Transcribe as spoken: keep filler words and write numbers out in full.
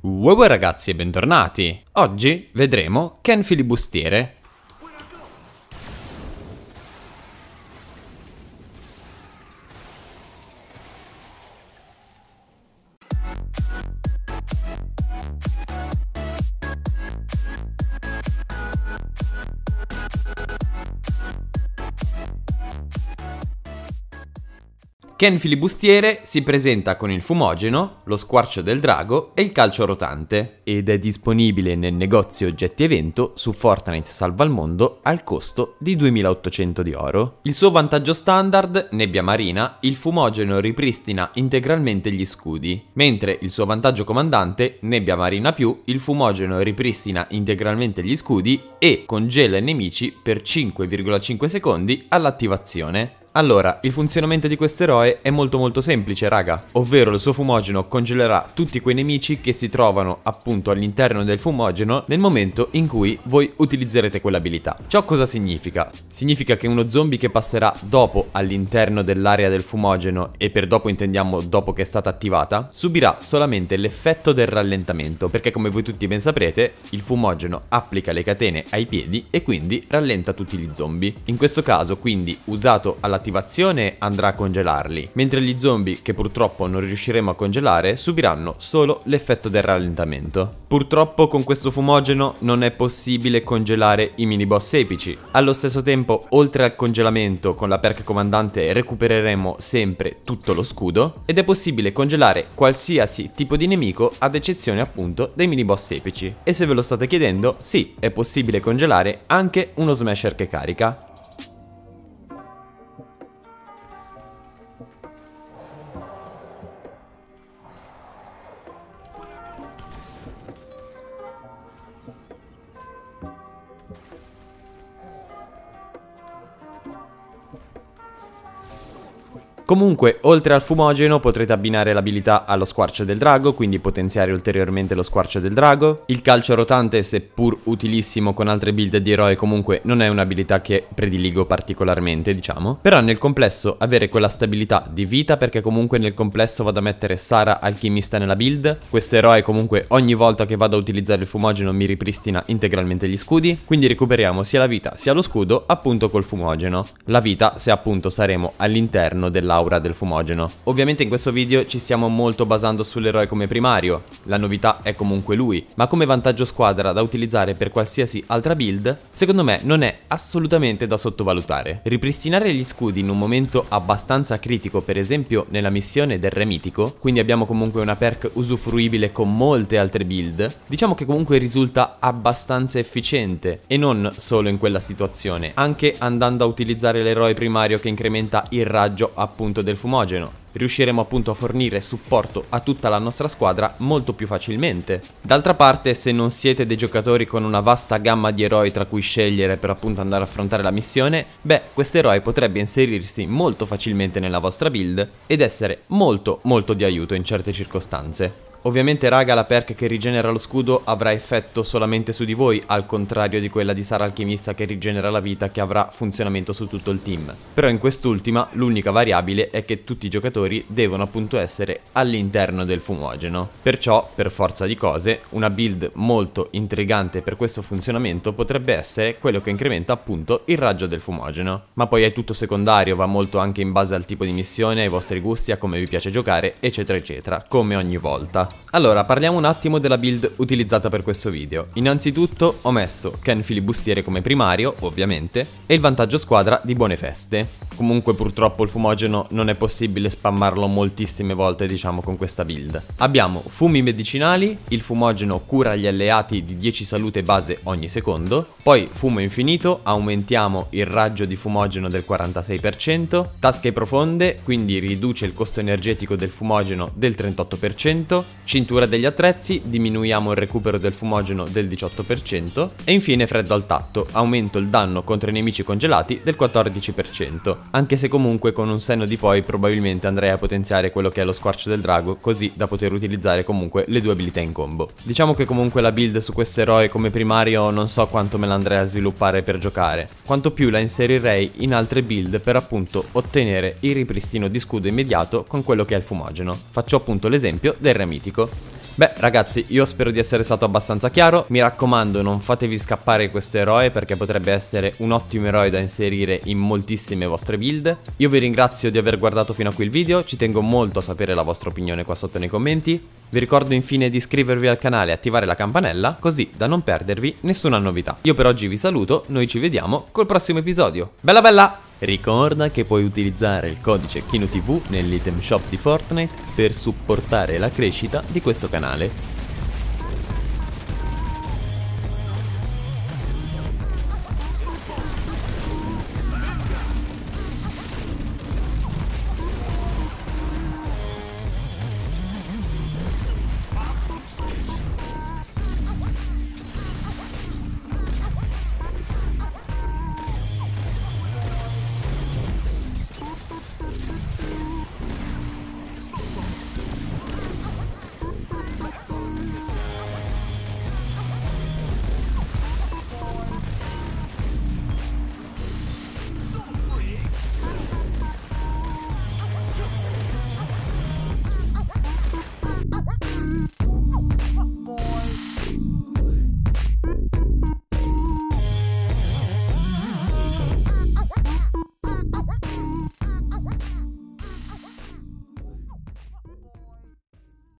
Wow ragazzi e bentornati! Oggi vedremo Ken Filibustiere. Ken Filibustiere si presenta con il fumogeno, lo squarcio del drago e il calcio rotante ed è disponibile nel negozio oggetti evento su Fortnite Salva il Mondo al costo di duemilaottocento di oro. Il suo vantaggio standard, nebbia marina, il fumogeno ripristina integralmente gli scudi, mentre il suo vantaggio comandante, nebbia marina più, il fumogeno ripristina integralmente gli scudi e congela i nemici per cinque virgola cinque secondi all'attivazione. Allora, il funzionamento di questo eroe è molto molto semplice raga, ovvero il suo fumogeno congelerà tutti quei nemici che si trovano appunto all'interno del fumogeno nel momento in cui voi utilizzerete quell'abilità. Ciò cosa significa? Significa che uno zombie che passerà dopo all'interno dell'area del fumogeno, e per dopo intendiamo dopo che è stata attivata, subirà solamente l'effetto del rallentamento, perché come voi tutti ben saprete, il fumogeno applica le catene ai piedi e quindi rallenta tutti gli zombie. In questo caso quindi usato alla attivazione andrà a congelarli, mentre gli zombie che purtroppo non riusciremo a congelare subiranno solo l'effetto del rallentamento. Purtroppo con questo fumogeno non è possibile congelare i mini boss epici. Allo stesso tempo, oltre al congelamento con la perk comandante recupereremo sempre tutto lo scudo ed è possibile congelare qualsiasi tipo di nemico ad eccezione appunto dei mini boss epici. E se ve lo state chiedendo, sì, è possibile congelare anche uno smasher che carica. Comunque, oltre al fumogeno potrete abbinare l'abilità allo squarcio del drago, quindi potenziare ulteriormente lo squarcio del drago. Il calcio rotante, seppur utilissimo con altre build di eroe, comunque non è un'abilità che prediligo particolarmente, diciamo. Però nel complesso avere quella stabilità di vita, perché comunque nel complesso vado a mettere Sara alchimista nella build. Questo eroe comunque ogni volta che vado a utilizzare il fumogeno mi ripristina integralmente gli scudi, quindi recuperiamo sia la vita sia lo scudo appunto col fumogeno. La vita se appunto saremo all'interno della aura del fumogeno. Ovviamente in questo video ci stiamo molto basando sull'eroe come primario, la novità è comunque lui, ma come vantaggio squadra da utilizzare per qualsiasi altra build, secondo me non è assolutamente da sottovalutare. Ripristinare gli scudi in un momento abbastanza critico, per esempio nella missione del re mitico, quindi abbiamo comunque una perk usufruibile con molte altre build, diciamo che comunque risulta abbastanza efficiente e non solo in quella situazione, anche andando a utilizzare l'eroe primario che incrementa il raggio appunto del fumogeno. Riusciremo appunto a fornire supporto a tutta la nostra squadra molto più facilmente. D'altra parte, se non siete dei giocatori con una vasta gamma di eroi tra cui scegliere per appunto andare a affrontare la missione, beh, questo eroe potrebbe inserirsi molto facilmente nella vostra build ed essere molto molto di aiuto in certe circostanze. Ovviamente raga, la perk che rigenera lo scudo avrà effetto solamente su di voi, al contrario di quella di Sara alchimista che rigenera la vita, che avrà funzionamento su tutto il team. Però in quest'ultima l'unica variabile è che tutti i giocatori devono appunto essere all'interno del fumogeno. Perciò, per forza di cose, una build molto intrigante per questo funzionamento potrebbe essere quello che incrementa appunto il raggio del fumogeno. Ma poi è tutto secondario, va molto anche in base al tipo di missione, ai vostri gusti, a come vi piace giocare, eccetera eccetera, come ogni volta. Allora, parliamo un attimo della build utilizzata per questo video. Innanzitutto ho messo Ken Filibustiere come primario, ovviamente, e il vantaggio squadra di Buone Feste. Comunque purtroppo il fumogeno non è possibile spammarlo moltissime volte, diciamo, con questa build. Abbiamo fumi medicinali, il fumogeno cura gli alleati di dieci salute base ogni secondo, poi fumo infinito, aumentiamo il raggio di fumogeno del quarantasei per cento, tasche profonde, quindi riduce il costo energetico del fumogeno del trentotto per cento, cintura degli attrezzi, diminuiamo il recupero del fumogeno del diciotto per cento e infine freddo al tatto, aumento il danno contro i nemici congelati del quattordici per cento. Anche se comunque con un senno di poi probabilmente andrei a potenziare quello che è lo squarcio del drago, così da poter utilizzare comunque le due abilità in combo. Diciamo che comunque la build su questo eroe come primario non so quanto me la andrei a sviluppare per giocare, quanto più la inserirei in altre build per appunto ottenere il ripristino di scudo immediato con quello che è il fumogeno. Faccio appunto l'esempio del re mitico. Beh ragazzi, io spero di essere stato abbastanza chiaro. Mi raccomando, non fatevi scappare questo eroe, perché potrebbe essere un ottimo eroe da inserire in moltissime vostre build. Io vi ringrazio di aver guardato fino a qui il video, ci tengo molto a sapere la vostra opinione qua sotto nei commenti. Vi ricordo infine di iscrivervi al canale e attivare la campanella, così da non perdervi nessuna novità. Io per oggi vi saluto, noi ci vediamo col prossimo episodio. Bella bella! Ricorda che puoi utilizzare il codice KinoTV nell'item shop di Fortnite per supportare la crescita di questo canale.